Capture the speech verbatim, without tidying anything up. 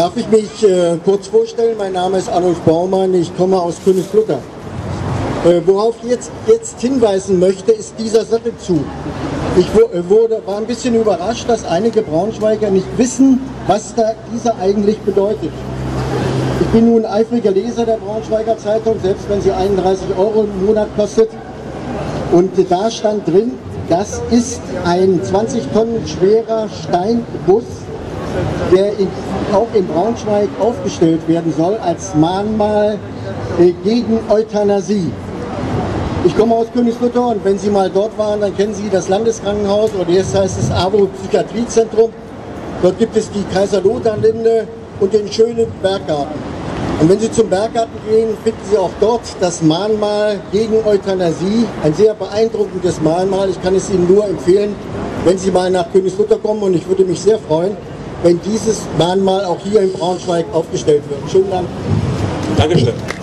Darf ich mich äh, kurz vorstellen? Mein Name ist Adolf Baumann, ich komme aus Königsblutter. Äh, worauf ich jetzt, jetzt hinweisen möchte, ist dieser Sattelzug. Ich wurde, war ein bisschen überrascht, dass einige Braunschweiger nicht wissen, was da dieser eigentlich bedeutet. Ich bin nun eifriger Leser der Braunschweiger Zeitung, selbst wenn sie einunddreißig Euro im Monat kostet. Und da stand drin, das ist ein zwanzig Tonnen schwerer Steinbus, der in, auch in Braunschweig aufgestellt werden soll als Mahnmal äh, gegen Euthanasie. Ich komme aus Königsblutter und wenn Sie mal dort waren, dann kennen Sie das Landeskrankenhaus oder jetzt heißt es A W O Psychiatriezentrum. Dort gibt es die Kaiser-Lothar-Linde und den schönen Berggarten. Und wenn Sie zum Berggarten gehen, finden Sie auch dort das Mahnmal gegen Euthanasie. Ein sehr beeindruckendes Mahnmal. Ich kann es Ihnen nur empfehlen, wenn Sie mal nach Königsblutter kommen, und ich würde mich sehr freuen, wenn dieses Mahnmal auch hier in Braunschweig aufgestellt wird. Schönen Dank. Dankeschön.